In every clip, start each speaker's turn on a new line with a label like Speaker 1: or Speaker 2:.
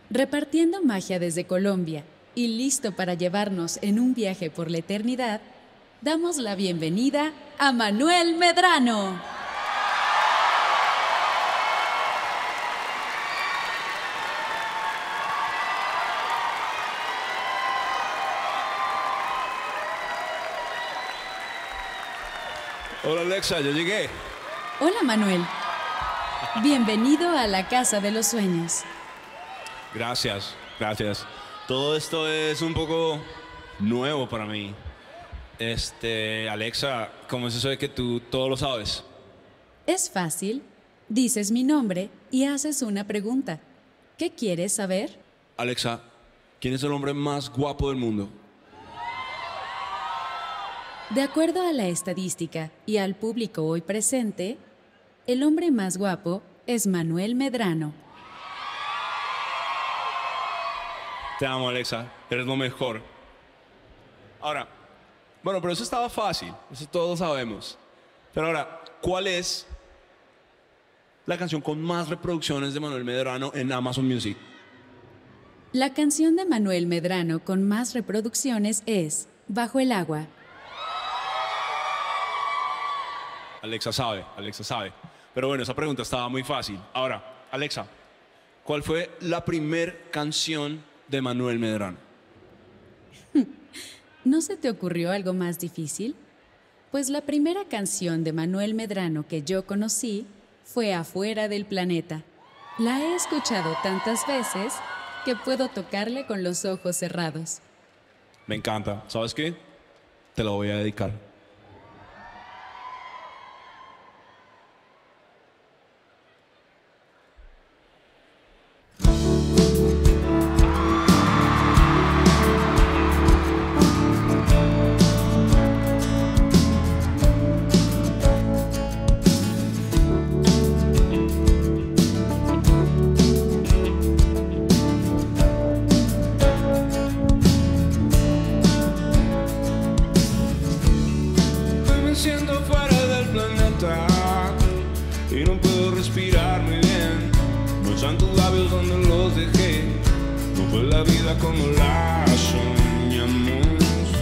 Speaker 1: Repartiendo magia desde Colombia y listo para llevarnos en un viaje por la eternidad, damos la bienvenida a Manuel Medrano.
Speaker 2: Hola Alexa, yo llegué.
Speaker 1: Hola Manuel. Bienvenido a la Casa de los Sueños.
Speaker 2: Gracias, gracias. Todo esto es un poco nuevo para mí. Alexa, ¿cómo es eso de que tú todo lo sabes?
Speaker 1: Es fácil. Dices mi nombre y haces una pregunta. ¿Qué quieres saber?
Speaker 2: Alexa, ¿quién es el hombre más guapo del mundo?
Speaker 1: De acuerdo a la estadística y al público hoy presente, el hombre más guapo es Manuel Medrano.
Speaker 2: Te amo, Alexa. Eres lo mejor. Ahora, bueno, pero eso estaba fácil. Eso todos sabemos. Pero ahora, ¿cuál es la canción con más reproducciones de Manuel Medrano en Amazon Music?
Speaker 1: La canción de Manuel Medrano con más reproducciones es Bajo el agua.
Speaker 2: Alexa sabe, Alexa sabe. Pero bueno, esa pregunta estaba muy fácil. Ahora, Alexa, ¿cuál fue la primer canción de Manuel Medrano?
Speaker 1: ¿No se te ocurrió algo más difícil? Pues la primera canción de Manuel Medrano que yo conocí fue Afuera del planeta. La he escuchado tantas veces que puedo tocarle con los ojos cerrados.
Speaker 2: Me encanta. ¿Sabes qué? Te la voy a dedicar.
Speaker 3: Siento fuera del planeta y no puedo respirar muy bien. No están tus labios donde los dejé. No fue la vida como la soñamos.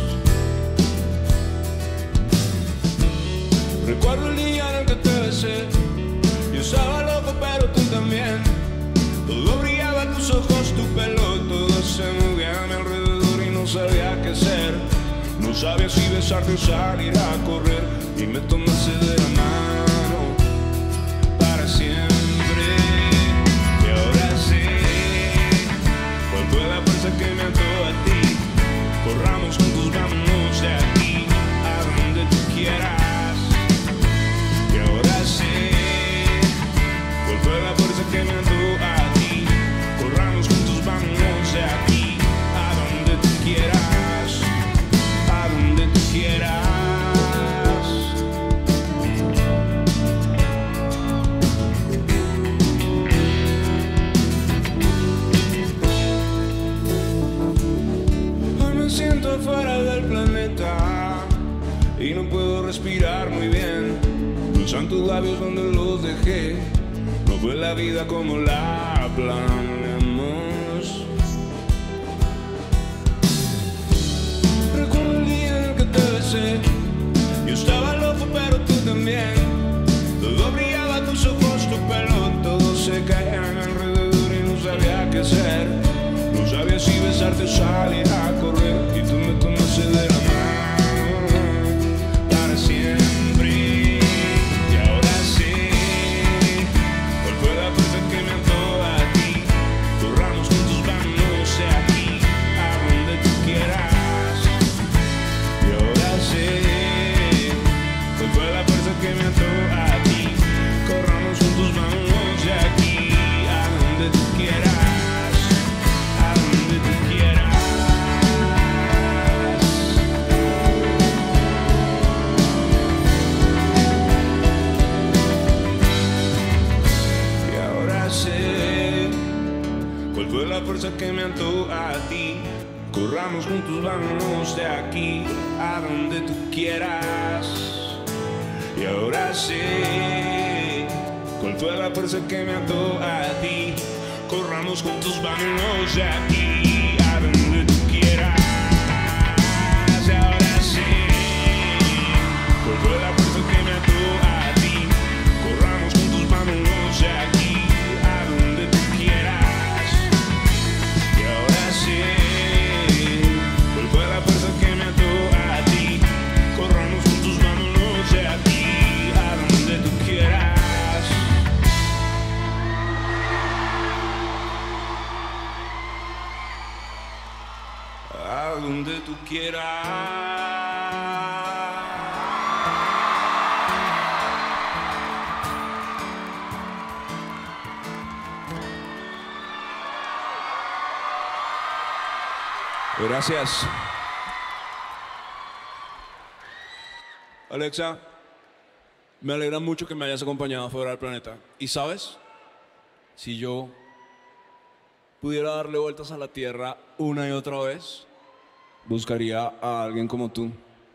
Speaker 3: Recuerdo el día en el que te besé. Yo estaba loco pero tú también. Todo brillaba en tus ojos, tu pelo. Todo se movía a mi alrededor y no sabía qué hacer. No sabía si besarte o salir a correr. Y me tomaste de la mano para siempre. Y ahora sé cuál fue la fuerza que me ató a ti. Corramos juntos, vámonos de aquí a donde tú quieras. Y ahora sé cuál fue la fuerza que me ató a ti. Corramos juntos, vámonos de aquí a donde tú quieras. Donde tú quieras. Hoy me siento fuera del planeta y no puedo respirar muy bien. No están tus labios donde los dejé. No fue la vida como la planeamos. Recuerdo el día en el que te besé. Yo estaba loco pero tú también. Todo brillaba, tus ojos, tu pelo. Todo se caía a mi alrededor y no sabía qué hacer. No sabía si besarte o salir a correr. Y tú me tomaste de la mano para siempre. Y ahora sé cuál fue la fuerza que me ató a ti. Corramos juntos, vámonos de aquí a donde tú quieras. Cuál fue la fuerza que me ató a ti. Corramos juntos, vámonos de aquí a donde tú quieras. A donde tú quieras. Y ahora sé cuál fue la fuerza que me ató a ti. Corramos juntos, vámonos de aquí a donde tú quieras. Y ahora sé cuál fue la fuerza que me ató a ti. corramos juntos, vámonos de aquí a donde tú quieras. Y ahora sí, ¿cuál fue la fuerza que me ató a ti? Corramos juntos, vámonos de aquí a donde tú quieras. Y ahora sí, ¿cuál fue la fuerza que me ató a ti? Corramos juntos, vámonos de aquí a donde tú quieras. A donde tú quieras. Gracias.
Speaker 2: Alexa, me alegra mucho que me hayas acompañado fuera del planeta. ¿Y sabes? Si yo pudiera darle vueltas a la Tierra una y otra vez, buscaría a alguien como tú.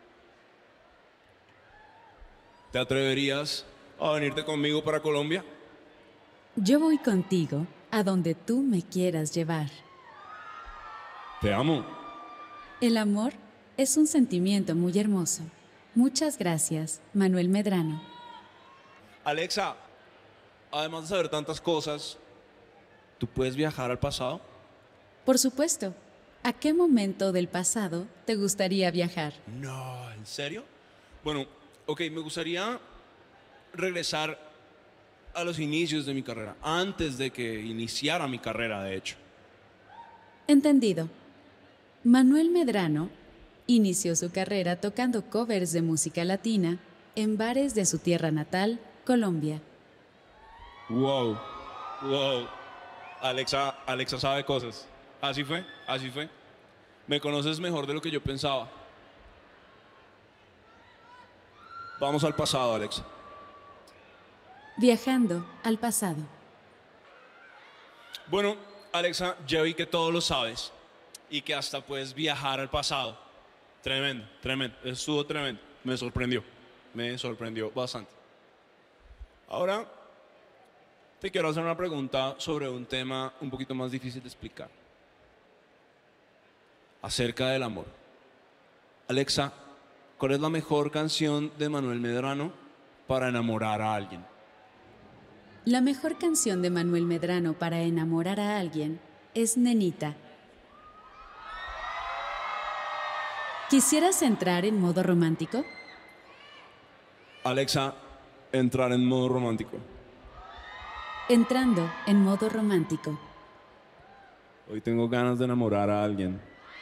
Speaker 2: ¿Te atreverías a venirte conmigo para Colombia?
Speaker 1: Yo voy contigo a donde tú me quieras llevar.
Speaker 2: Te amo.
Speaker 1: El amor es un sentimiento muy hermoso. Muchas gracias, Manuel Medrano.
Speaker 2: Alexa, además de saber tantas cosas, ¿tú puedes viajar al pasado?
Speaker 1: Por supuesto. ¿A qué momento del pasado te gustaría viajar?
Speaker 2: No, ¿en serio? Bueno, ok, me gustaría regresar a los inicios de mi carrera, antes de que iniciara mi carrera, de hecho.
Speaker 1: Entendido. Manuel Medrano inició su carrera tocando covers de música latina en bares de su tierra natal, Colombia.
Speaker 2: Wow, wow. Alexa sabe cosas. Así fue. Me conoces mejor de lo que yo pensaba. Vamos al pasado, Alexa.
Speaker 1: Viajando al pasado.
Speaker 2: Bueno, Alexa, ya vi que todo lo sabes y que hasta puedes viajar al pasado. Tremendo. Estuvo tremendo. Me sorprendió bastante. Ahora te quiero hacer una pregunta sobre un tema un poquito más difícil de explicar. Acerca del amor. Alexa, ¿cuál es la mejor canción de Manuel Medrano para enamorar a alguien?
Speaker 1: La mejor canción de Manuel Medrano para enamorar a alguien es Nenita. ¿Quisieras entrar en modo romántico?
Speaker 2: Alexa, entrar en modo romántico.
Speaker 1: Entrando en modo romántico.
Speaker 2: Hoy tengo ganas de enamorar a alguien.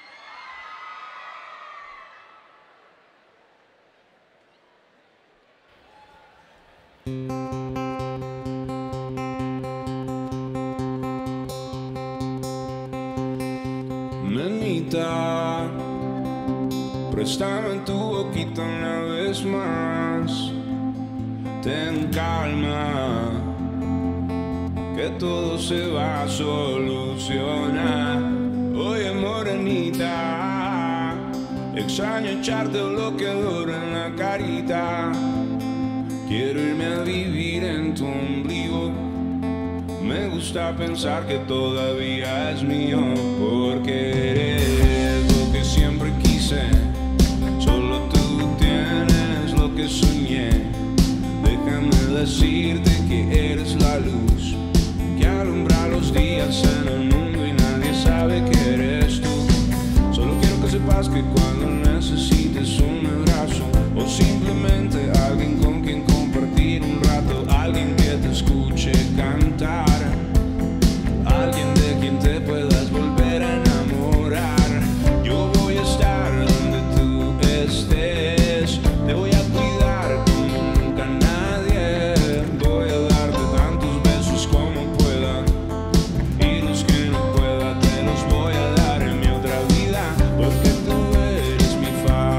Speaker 3: Nenita, préstame tu boquita una vez más. Ten calma, que todo se va a solucionar. Oye, morenita, extraño echarte bloqueador en la carita. Quiero irme a vivir en tu ombligo. Me gusta pensar que todavía es mío, porque eres lo que siempre quise. Solo tú tienes lo que soñé. Déjame decirte que eres la luz que alumbra los días en el mundo y nadie sabe que eres tú. Solo quiero que sepas que cuando necesites un abrazo o simplemente alguien con quien compartir un rato, alguien que te escuche cantar, alguien de quien te puedas volver a enamorar, yo voy a estar donde tú estés. Te voy a cuidar como nunca nadie. Voy a darte tantos besos como pueda, y los que no pueda te los voy a dar en mi otra vida, porque tú eres mi favorita.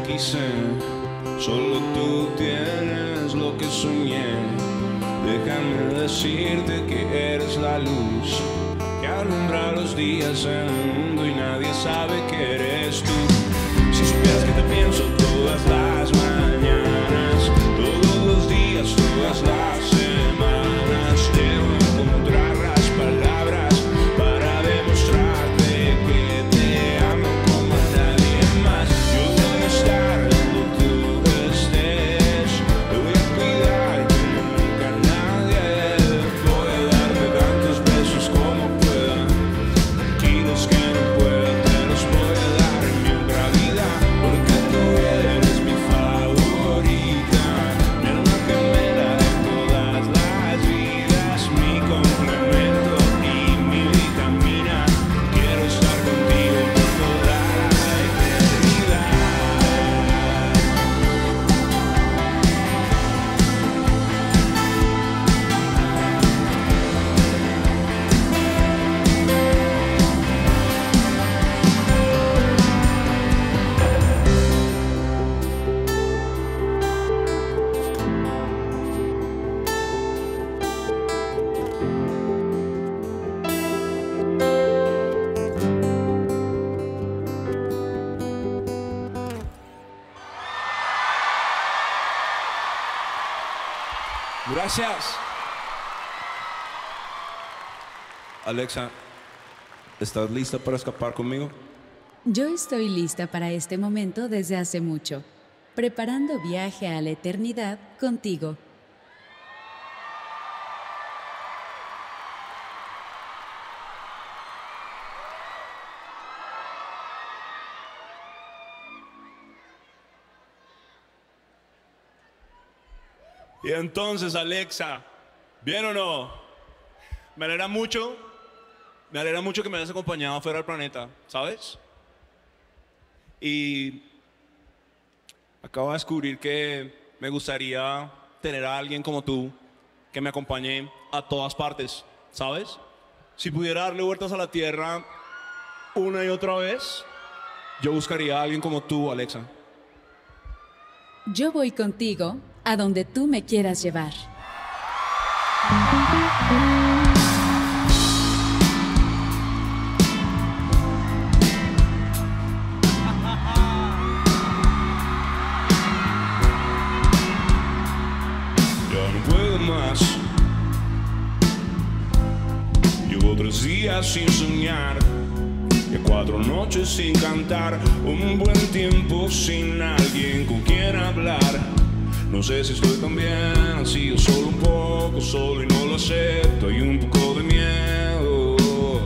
Speaker 3: quise. Solo tú tienes lo que soñé. Déjame decirte que eres la luz que alumbra los días en el mundo y nadie sabe que eres tú. Si supieras que te pienso todas las mañanas, todos los días, todas las semanas, debo encontrar las palabras para demostrarte que te amo como a nadie más. Yo voy a estar donde tú estés, te voy a cuidar como nunca nadie. Voy a darte tantos besos como pueda, tranquilos que no pueda, te los voy a dar en mi otra vida, porque tú eres mi favorita, mi alma gemela de todas las vidas, mi complemento y mi vitamina. Quiero estar contigo por toda la eternidad.
Speaker 2: Gracias. Alexa, ¿estás lista para escapar conmigo?
Speaker 1: Yo estoy lista para este momento desde hace mucho, preparando viaje a la eternidad contigo.
Speaker 2: Y entonces, Alexa, ¿bien o no? Me alegra mucho que me hayas acompañado fuera del planeta, ¿sabes? Y acabo de descubrir que me gustaría tener a alguien como tú que me acompañe a todas partes, ¿sabes? Si pudiera darle vueltas a la Tierra una y otra vez, yo buscaría a alguien como tú, Alexa.
Speaker 1: Yo voy contigo a donde tú me quieras llevar.
Speaker 3: Ya no puedo más. Llevo 3 días sin soñar, y 4 noches sin cantar, un buen tiempo sin alguien con quien hablar. No sé si estoy tan bien así o solo un poco solo y no lo acepto. Hay un poco de miedo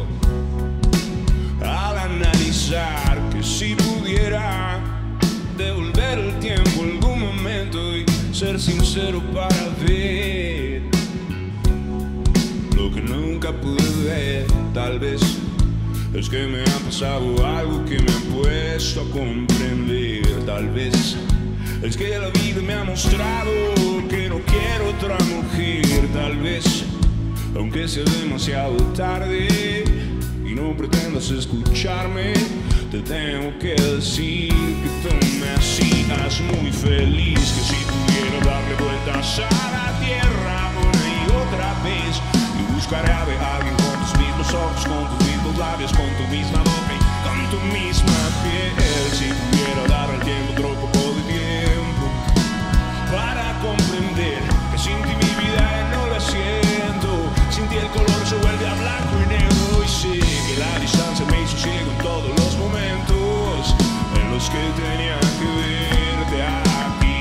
Speaker 3: al analizar que si pudiera devolver el tiempo algún momento y ser sincero para ver lo que nunca pude ver. Tal vez es que me ha pasado algo que me ha puesto a comprender. Tal vez es que la vida me ha mostrado que no quiero otra mujer. Tal vez, aunque sea demasiado tarde y no pretendas escucharme, te tengo que decir que tú me hacías muy feliz. Que si pudiera darle vueltas a la tierra una y otra vez, y buscaré a alguien con tus mismos ojos, con tus mismos labios, con tu misma boca y con tu misma piel. Si pudiera dar al tiempo otro poco de tiempo para comprender que sin ti mi vida no la siento. Sin ti el color se vuelve a blanco y negro, y sé que la distancia me hizo ciego en todos los momentos en los que tenía que verte a ti.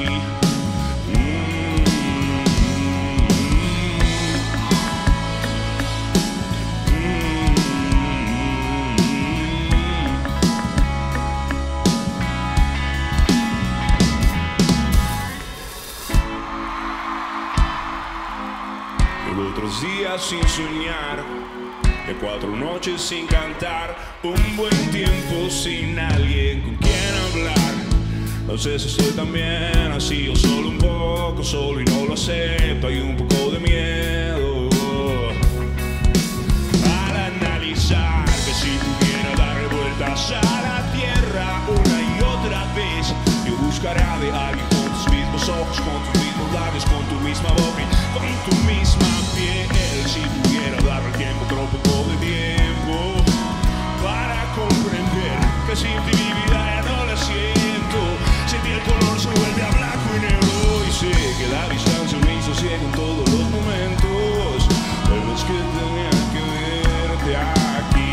Speaker 3: Llevo 3 días sin soñar, de 4 noches sin cantar, un buen tiempo sin alguien con quien hablar. No sé si estoy tan bien así o solo un poco solo y no lo acepto. Hay un poco de miedo al analizar que si pudiera darle vueltas a la tierra una y otra vez, buscaré de alguien con tus mismos ojos, con tus mismos labios, con tu misma boca y con tu misma piel. Si pudiera darle al tiempo otro poco de tiempo para comprender que sin ti mi vida ya no la siento. Sin ti el color se vuelve a blanco y negro y sé que la distancia me hizo ciego en todos los momentos, pero es que tenía que verte aquí.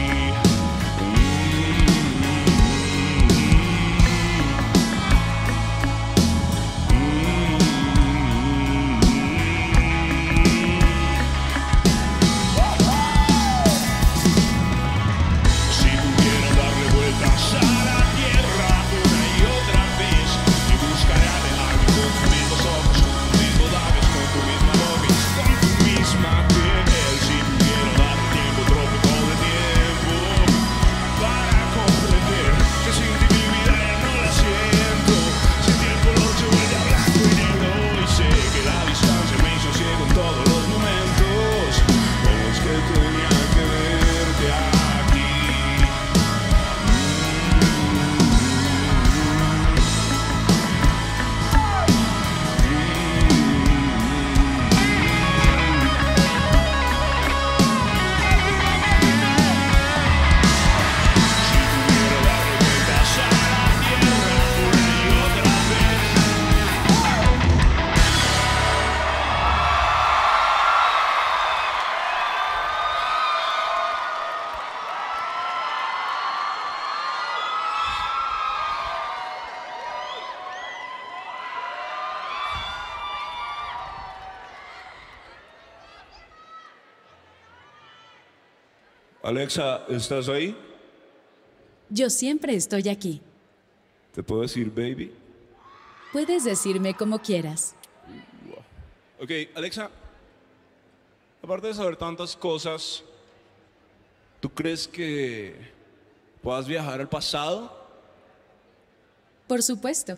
Speaker 3: Alexa, ¿estás ahí?
Speaker 1: Yo siempre estoy aquí.
Speaker 3: ¿Te puedo decir baby?
Speaker 1: Puedes decirme como quieras.
Speaker 2: Ok, Alexa, aparte de saber tantas cosas, ¿tú crees que puedas viajar al pasado?
Speaker 1: Por supuesto.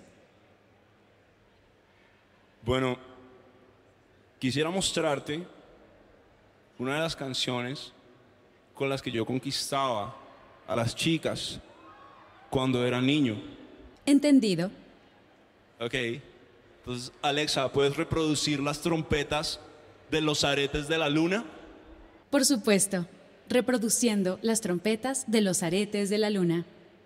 Speaker 2: Bueno, quisiera mostrarte una de las canciones con las que yo conquistaba a las chicas cuando era niño.
Speaker 1: Entendido.
Speaker 2: Ok, entonces Alexa, ¿puedes reproducir las trompetas de los aretes de la luna?
Speaker 1: Por supuesto. Reproduciendo las trompetas de los aretes de la luna.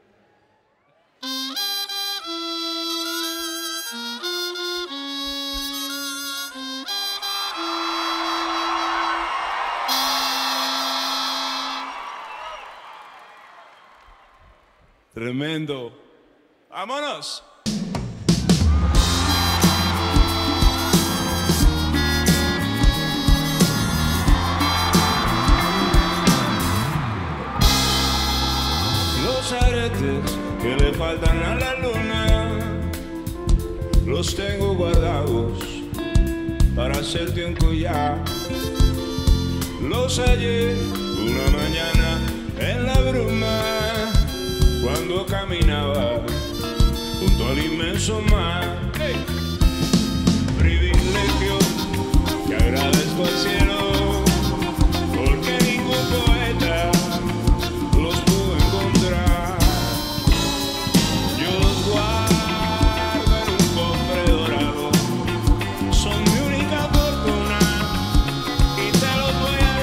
Speaker 2: Tremendo. ¡Vámonos!
Speaker 3: Los aretes que le faltan a la luna los tengo guardados para hacerte un collar. Los hallé una mañana en la bruma cuando caminaba junto al inmenso mar. ¡Hey! Privilegio que agradezco al cielo, porque ningún poeta los pudo encontrar. Yo los guardo en un cofre dorado, son mi única fortuna y te los voy a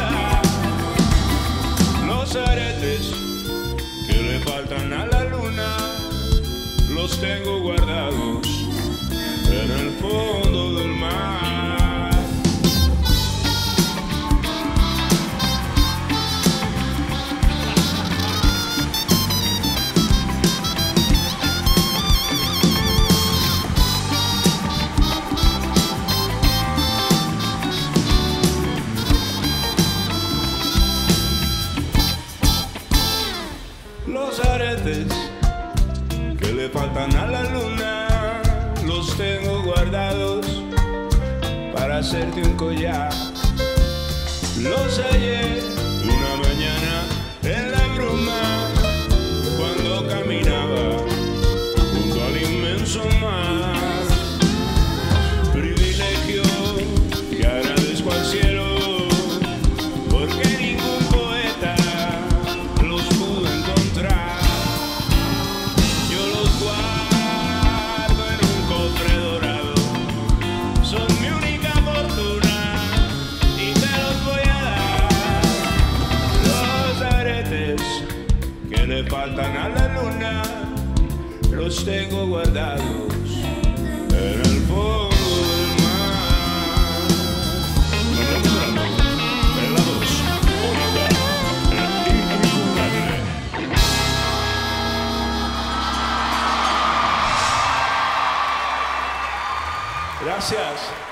Speaker 3: dar. Los aretes que le faltan a la luna los tengo guardados en el fondo del mar. Los aretes que le faltan a la luna los tengo guardados para hacerte un collar. Los hallé una mañana en la bruma cuando caminaba junto al inmenso mar. Privilegio que agradezco al cielo, porque ningún poeta los pudo encontrar. Yo los guardo
Speaker 2: Gracias.